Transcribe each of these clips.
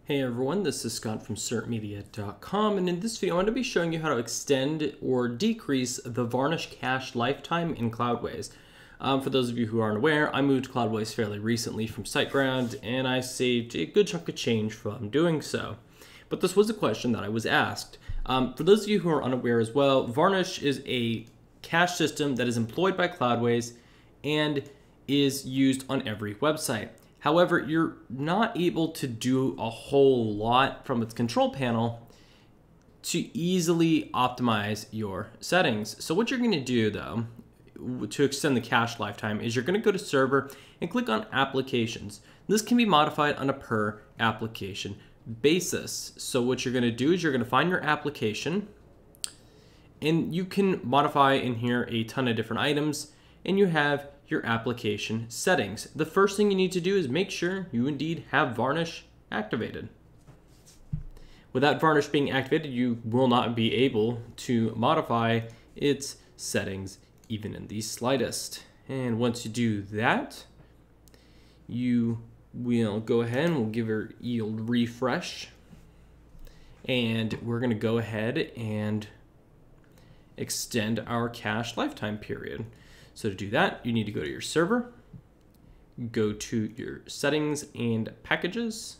Hey everyone, this is Scott from certmedia.com, and in this video I'm going to be showing you how to extend or decrease the Varnish cache lifetime in Cloudways. For those of you who aren't aware, I moved to Cloudways fairly recently from Siteground, and I saved a good chunk of change from doing so. But this was a question that I was asked. For those of you who are unaware as well, Varnish is a cache system that is employed by Cloudways and is used on every website. However, you're not able to do a whole lot from its control panel to easily optimize your settings. So what you're going to do though, to extend the cache lifetime, is you're going to go to server and click on applications. This can be modified on a per application basis. So what you're going to do is you're going to find your application, and you can modify in here a ton of different items, and you have your application settings. The first thing you need to do is make sure you indeed have Varnish activated. Without Varnish being activated, you will not be able to modify its settings even in the slightest. And once you do that, you will go ahead and we'll give her yield refresh. And we're gonna go ahead and extend our cache lifetime period. So to do that, you need to go to your server, go to your settings and packages,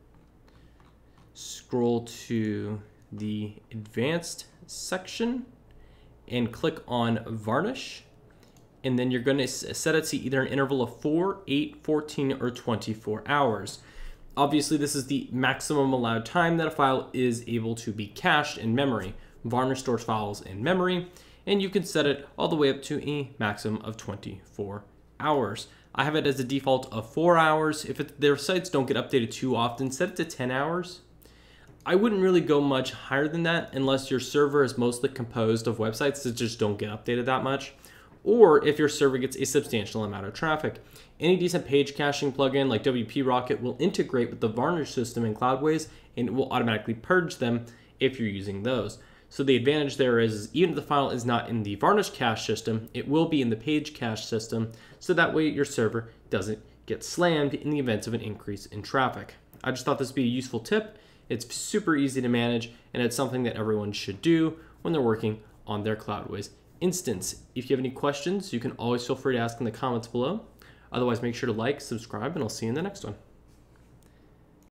scroll to the advanced section and click on Varnish. And then you're going to set it to either an interval of 4, 8, 14, or 24 hours. Obviously, this is the maximum allowed time that a file is able to be cached in memory. Varnish stores files in memory, and you can set it all the way up to a maximum of 24 hours. I have it as a default of 4 hours. If their sites don't get updated too often, set it to 10 hours. I wouldn't really go much higher than that unless your server is mostly composed of websites that just don't get updated that much, or if your server gets a substantial amount of traffic. Any decent page caching plugin like WP Rocket will integrate with the Varnish system in Cloudways, and it will automatically purge them if you're using those. So the advantage there is even if the file is not in the Varnish cache system, it will be in the page cache system, so that way your server doesn't get slammed in the event of an increase in traffic. I just thought this would be a useful tip. It's super easy to manage, and it's something that everyone should do when they're working on their Cloudways instance. If you have any questions, you can always feel free to ask in the comments below. Otherwise, make sure to like, subscribe, and I'll see you in the next one.